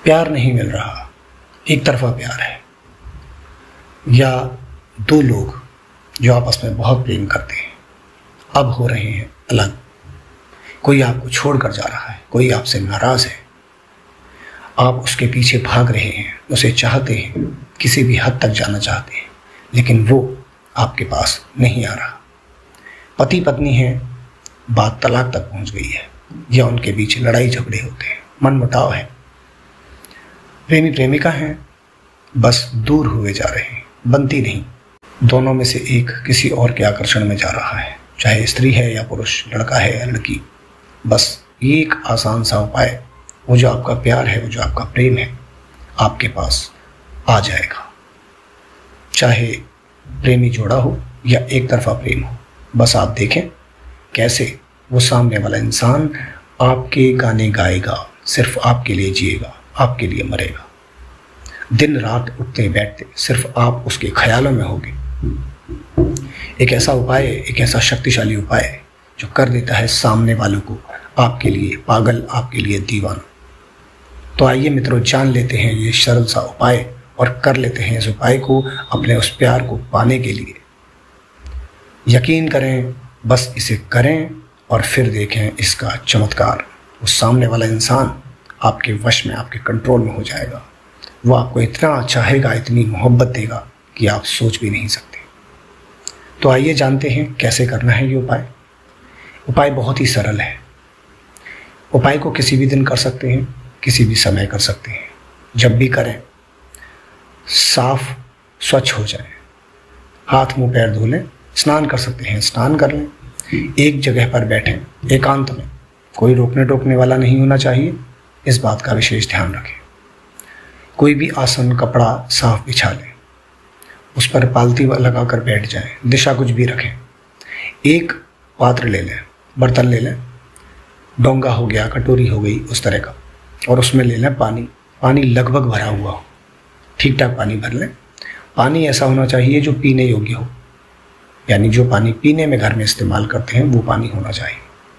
प्यार नहीं मिल रहा, एक तरफा प्यार है, या दो लोग जो आपस में बहुत प्रेम करते हैं अब हो रहे हैं अलग, कोई आपको छोड़कर जा रहा है, कोई आपसे नाराज है, आप उसके पीछे भाग रहे हैं, उसे चाहते हैं, किसी भी हद तक जाना चाहते हैं, लेकिन वो आपके पास नहीं आ रहा। पति पत्नी है, बात तलाक तक पहुंच गई है, या उनके बीच लड़ाई झगड़े होते हैं, मनमुटाव है, प्रेमी प्रेमिका हैं, बस दूर हुए जा रहे हैं, बनती नहीं। दोनों में से एक किसी और के आकर्षण में जा रहा है, चाहे स्त्री है या पुरुष, लड़का है या लड़की। बस एक आसान सा उपाय, वो जो आपका प्यार है, वो जो आपका प्रेम है, आपके पास आ जाएगा। चाहे प्रेमी जोड़ा हो या एक तरफा प्रेम हो, बस आप देखें कैसे वो सामने वाला इंसान आपके गाने गाएगा, सिर्फ आपके लिए जिएगा, आपके लिए मरेगा। दिन रात उठते बैठते सिर्फ आप उसके ख्यालों में होंगे। एक ऐसा उपाय, एक ऐसा शक्तिशाली उपाय जो कर देता है सामने वालों को आपके लिए पागल, आपके लिए दीवाना। तो आइए मित्रों, जान लेते हैं ये सरल सा उपाय और कर लेते हैं इस उपाय को अपने उस प्यार को पाने के लिए। यकीन करें, बस इसे करें और फिर देखें इसका चमत्कार। वो सामने वाला इंसान आपके वश में, आपके कंट्रोल में हो जाएगा। वो आपको इतना चाहेगा, इतनी मोहब्बत देगा कि आप सोच भी नहीं सकते। तो आइए जानते हैं कैसे करना है ये उपाय। उपाय बहुत ही सरल है। उपाय को किसी भी दिन कर सकते हैं, किसी भी समय कर सकते हैं। जब भी करें साफ स्वच्छ हो जाए, हाथ मुंह पैर धो लें, स्नान कर सकते हैं स्नान कर लें, एक जगह पर बैठें एकांत में, कोई रोकने टोकने वाला नहीं होना चाहिए, इस बात का विशेष ध्यान रखें। कोई भी आसन कपड़ा साफ बिछा लें, उस पर पालती लगाकर बैठ जाएं, दिशा कुछ भी रखें। एक पात्र ले लें, बर्तन ले लें, डोंगा हो गया, कटोरी हो गई, उस तरह का, और उसमें ले लें पानी। पानी लगभग भरा हुआ हो, ठीक ठाक पानी भर लें। पानी ऐसा होना चाहिए जो पीने योग्य हो, यानी जो पानी पीने में घर में इस्तेमाल करते हैं वो पानी होना चाहिए।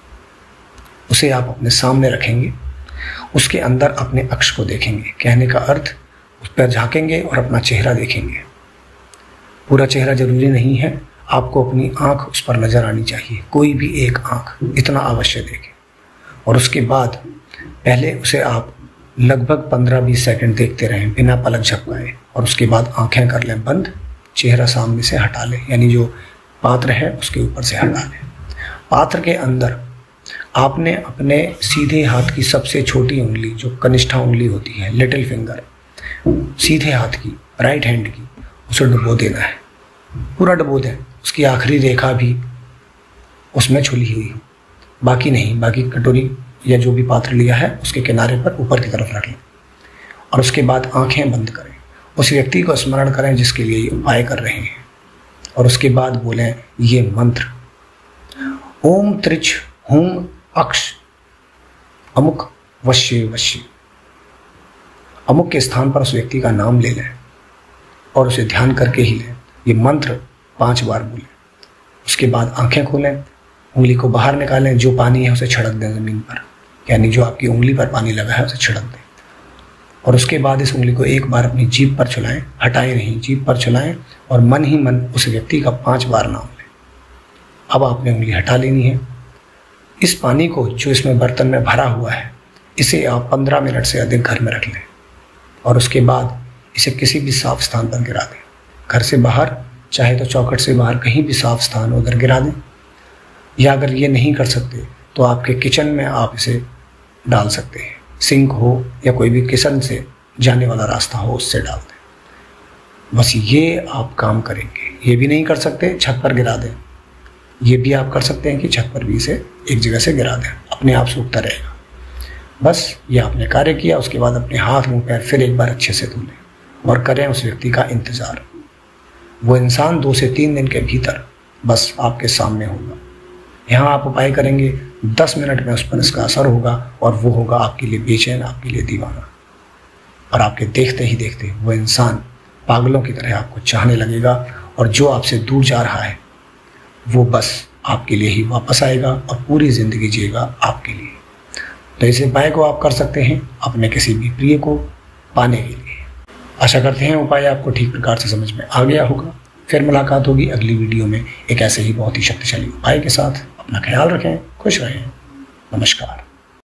उसे आप अपने सामने रखेंगे, उसके अंदर अपने अक्ष को देखेंगे। कहने का अर्थ, उस पर झांकेंगे और अपना चेहरा देखेंगे। पूरा चेहरा जरूरी नहीं है, आपको अपनी आंख उस पर नजर आनी चाहिए, कोई भी एक आंख, इतना अवश्य देखें। और उसके बाद पहले उसे आप लगभग 15-20 सेकंड देखते रहें बिना पलक झपकाए, और उसके बाद आंखें कर लें बंद, चेहरा सामने से हटा लें, यानी जो पात्र है उसके ऊपर से हटा लें। पात्र के अंदर आपने अपने सीधे हाथ की सबसे छोटी उंगली, जो कनिष्ठा उंगली होती है, लिटिल फिंगर, सीधे हाथ की, राइट हैंड की, उसे डुबो देना है। पूरा डुबो दें, उसकी आखिरी रेखा भी उसमें छुली हुई हो, बाकी नहीं। बाकी कटोरी या जो भी पात्र लिया है उसके किनारे पर ऊपर की तरफ रख लें, और उसके बाद आंखें बंद करें। उस व्यक्ति को स्मरण करें जिसके लिए ये उपाय कर रहे हैं, और उसके बाद बोलें ये मंत्र, ओम त्रिच हुम अक्ष अमुक वश्य वश्य। अमुक के स्थान पर उस व्यक्ति का नाम ले लें और उसे ध्यान करके ही लें। ये मंत्र 5 बार बोलें। उसके बाद आंखें खोलें, उंगली को बाहर निकालें, जो पानी है उसे छिड़क दें ज़मीन पर, यानी जो आपकी उंगली पर पानी लगा है उसे छिड़क दें। और उसके बाद इस उंगली को एक बार अपनी जीभ पर छुलाएं, हटाएं नहीं, जीभ पर छुलाएं, और मन ही मन उस व्यक्ति का 5 बार नाम लें। अब आपने उंगली हटा लेनी है। इस पानी को जो इसमें बर्तन में भरा हुआ है, इसे आप 15 मिनट से अधिक घर में रख लें, और उसके बाद इसे किसी भी साफ स्थान पर गिरा दें। घर से बाहर, चाहे तो चौखट से बाहर कहीं भी साफ स्थान उधर गिरा दें, या अगर ये नहीं कर सकते तो आपके किचन में आप इसे डाल सकते हैं। सिंक हो या कोई भी किचन से जाने वाला रास्ता हो, उससे डाल दें। बस ये आप काम करेंगे। ये भी नहीं कर सकते, छत पर गिरा दें। ये भी आप कर सकते हैं कि छत पर भी इसे एक जगह से गिरा दें, अपने आप सूखता रहेगा। बस ये आपने कार्य किया। उसके बाद अपने हाथ मुंह पैर फिर एक बार अच्छे से धो लें और करें उस व्यक्ति का इंतज़ार। वो इंसान 2 से 3 दिन के भीतर बस आपके सामने होगा। यहाँ आप उपाय करेंगे, 10 मिनट में उस पर इसका असर होगा, और वो होगा आपके लिए बेचैन, आपके लिए दीवाना, और आपके देखते ही देखते वो इंसान पागलों की तरह आपको चाहने लगेगा, और जो आपसे दूर जा रहा है वो बस आपके लिए ही वापस आएगा और पूरी ज़िंदगी जिएगा आपके लिए। तो इस उपाय को आप कर सकते हैं अपने किसी भी प्रिय को पाने के लिए। आशा करते हैं उपाय आपको ठीक प्रकार से समझ में आ गया होगा। फिर मुलाकात होगी अगली वीडियो में एक ऐसे ही बहुत ही शक्तिशाली उपाय के साथ। अपना ख्याल रखें, खुश रहें। नमस्कार।